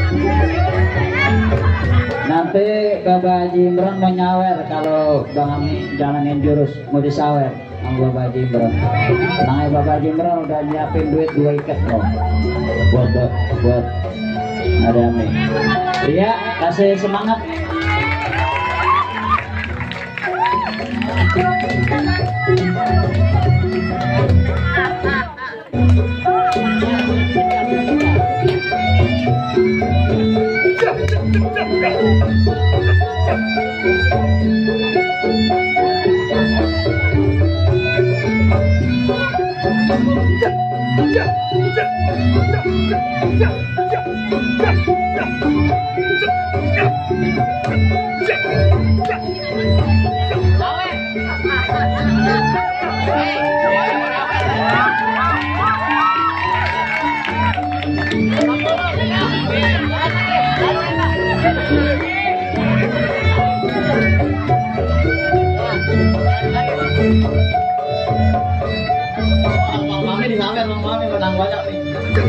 Nanti Bapak Haji Imron mau nyawer kalau Bang Ami jalanin jurus mau disawer sama Bapak Haji Imron. Nah, Bapak Haji Imron udah nyiapin duit 2 ikat loh buat ada Ami. Iya, kasih semangat. Mami disawer, Mami menang banyak nih.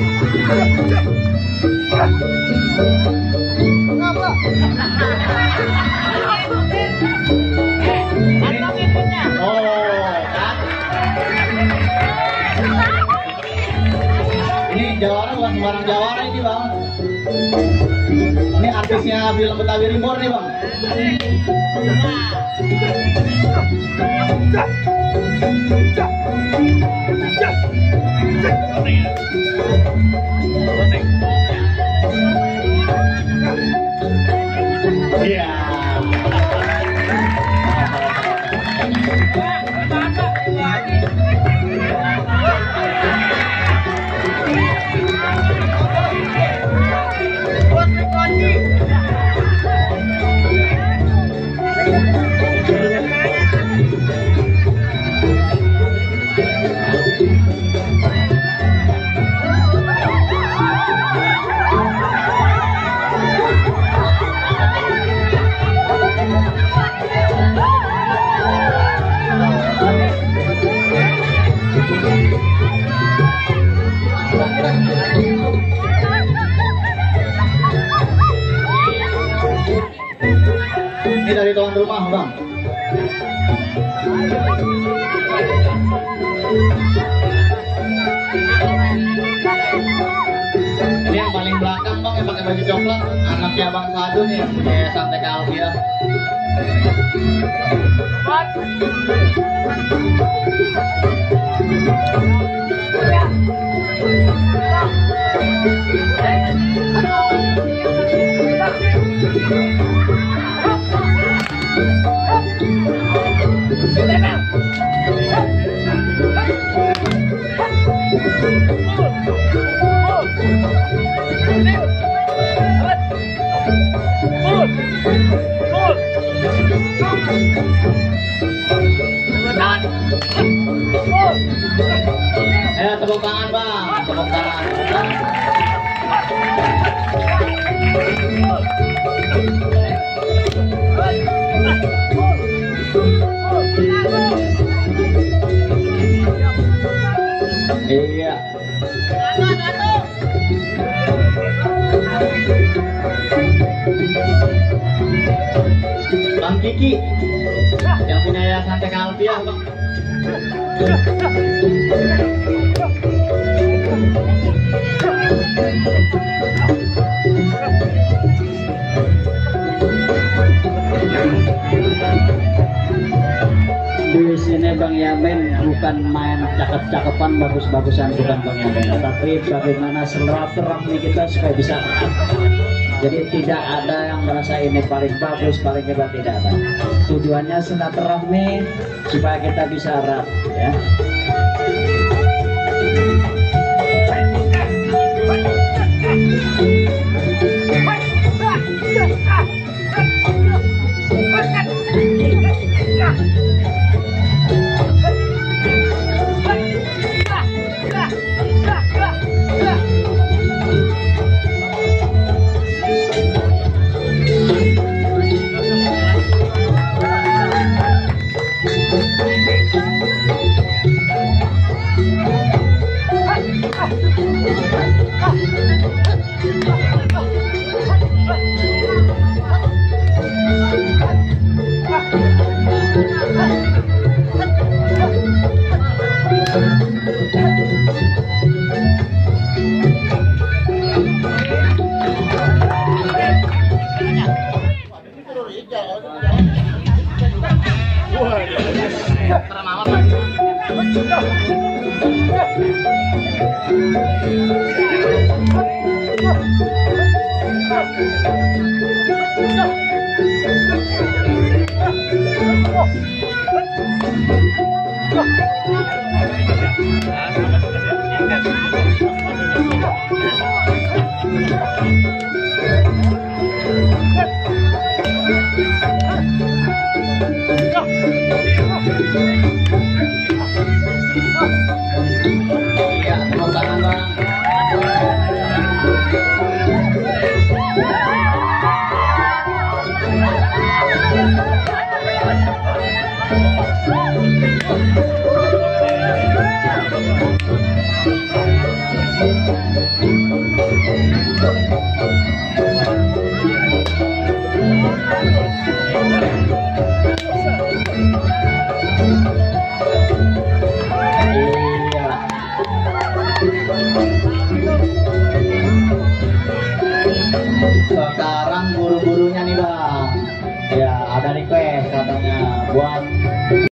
Ini jawara bukan sembarang jawara ini bang. Ini artisnya film Betawi Rimor nih bang. Iya. Ini dari tuan rumah bang. Ini yang paling belakang bang, yang pakai baju coklat, anaknya bang Sadu nih, yang punya yayasan TK Alfia. Tepuk tangan bang, tepuk tangan. Iya. Bang Kiki yang punya yayasan TK Alfia bang. Di sini Bang Yamin bukan main cakep-cakepan bagus-bagusan, bukan Bang Yamin, tapi bagaimana silaturahmi kita supaya bisa erat. Jadi tidak ada yang merasa ini paling bagus, paling hebat, tidak ada. Tujuannya silaturahmi supaya kita bisa erat, ya.